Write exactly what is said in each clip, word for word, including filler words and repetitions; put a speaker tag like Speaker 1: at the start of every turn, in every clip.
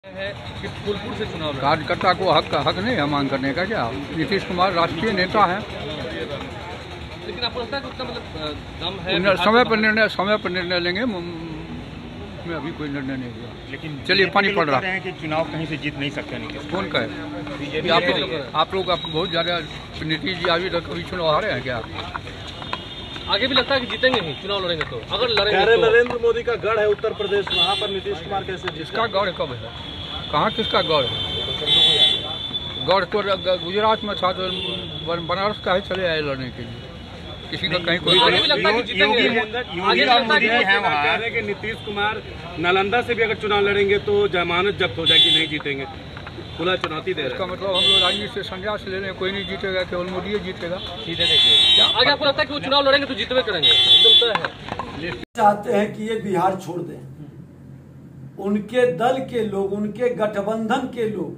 Speaker 1: है कि फूलपुर से चुनाव
Speaker 2: कार्यकर्ता को हक हक नहीं है मांग करने का। क्या नीतीश कुमार राष्ट्रीय नेता है,
Speaker 1: लेकिन आपको लगता है कि उसका मतलब दम है?
Speaker 2: समय पर निर्णय समय पर निर्णय लेंगे। में अभी कोई निर्णय नहीं हुआ,
Speaker 3: लेकिन
Speaker 2: चलिए पानी पड़ रहा
Speaker 3: है कि चुनाव कहीं से जीत नहीं सकते नीतीश।
Speaker 2: कौन कहे? आप लोग आप लोग बहुत ज़्यादा नीतीश जी अभी तक अभी चुनाव हारे हैं क्या?
Speaker 1: आगे भी लगता है कि जीतेंगे ही, चुनाव लड़ेंगे तो। अगर लड़ेंगे तो
Speaker 4: नरेंद्र मोदी का गढ़ है उत्तर प्रदेश, वहाँ पर नीतीश कुमार कैसे?
Speaker 2: जिसका गढ़ कब है? कहाँ किसका गढ़ है? गढ़ तो गुजरात में था, तो बनारस का ही चले आए लड़ने के लिए। किसी का कहीं कोई
Speaker 1: आगे भी लगता है कि जीतेंगे। आगे लगता
Speaker 4: है कि नीतीश कुमार नालंदा से भी अगर चुनाव लड़ेंगे तो जमानत जब्त हो जाएगी, नहीं जीतेंगे, खुला चुनौती दे रहे हैं।
Speaker 2: इसका मतलब हम लोग राजनीति से संन्यास ले लें, कोई नहीं जीतेगा, केवल मोदी जीतेगा।
Speaker 1: सीधे देखिए, आगे आपको लगता है कि वो चुनाव लड़ेंगे तो जीतवे करेंगे? एकदम तय है।
Speaker 5: चाहते हैं कि ये बिहार छोड़ दें। उनके दल के लोग, उनके गठबंधन के लोग,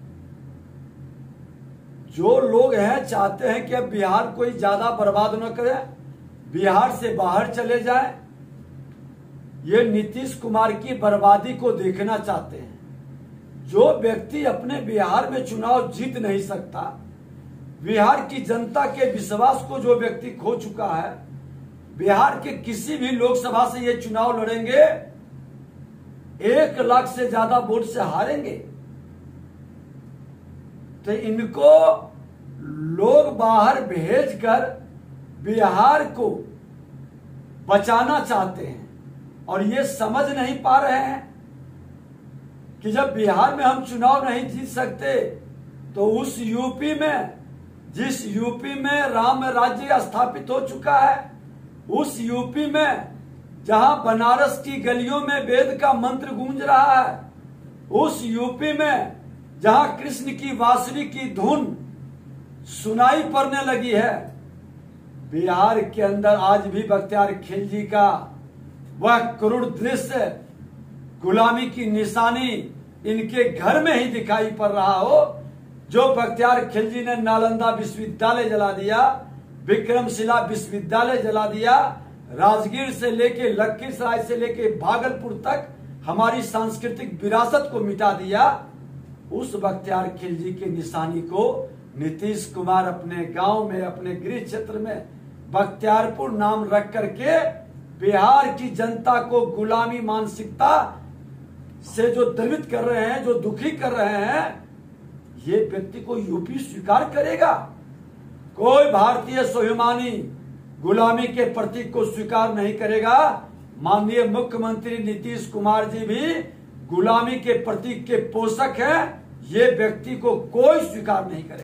Speaker 5: जो लोग हैं, चाहते हैं कि अब बिहार कोई ज्यादा बर्बाद न करे, बिहार से बाहर चले जाए। ये नीतीश कुमार की बर्बादी को देखना चाहते हैं। जो व्यक्ति अपने बिहार में चुनाव जीत नहीं सकता, बिहार की जनता के विश्वास को जो व्यक्ति खो चुका है, बिहार के किसी भी लोकसभा से ये चुनाव लड़ेंगे, एक लाख से ज्यादा वोट से हारेंगे। तो इनको लोग बाहर भेजकर बिहार को बचाना चाहते हैं, और ये समझ नहीं पा रहे हैं कि जब बिहार में हम चुनाव नहीं जीत सकते तो उस यूपी में, जिस यूपी में राम राज्य स्थापित हो चुका है, उस यूपी में जहां बनारस की गलियों में वेद का मंत्र गूंज रहा है, उस यूपी में जहां कृष्ण की बांसुरी की धुन सुनाई पड़ने लगी है, बिहार के अंदर आज भी बख्तियार खिलजी का वह क्रूर दृश्य, गुलामी की निशानी इनके घर में ही दिखाई पड़ रहा हो। जो बख्तियार खिलजी ने नालंदा विश्वविद्यालय जला दिया, विक्रमशिला विश्वविद्यालय जला दिया, राजगीर से लेके लखीसराय से लेके भागलपुर तक हमारी सांस्कृतिक विरासत को मिटा दिया, उस बख्तियार खिलजी की निशानी को नीतीश कुमार अपने गांव में, अपने गृह क्षेत्र में बख्तियारपुर नाम रख करके बिहार की जनता को गुलामी मानसिकता से जो द्रवित कर रहे हैं, जो दुखी कर रहे हैं, ये व्यक्ति को यूपी स्वीकार करेगा? कोई भारतीय स्वाभिमानी गुलामी के प्रतीक को स्वीकार नहीं करेगा। माननीय मुख्यमंत्री नीतीश कुमार जी भी गुलामी के प्रतीक के पोषक हैं, ये व्यक्ति को कोई स्वीकार नहीं करेगा।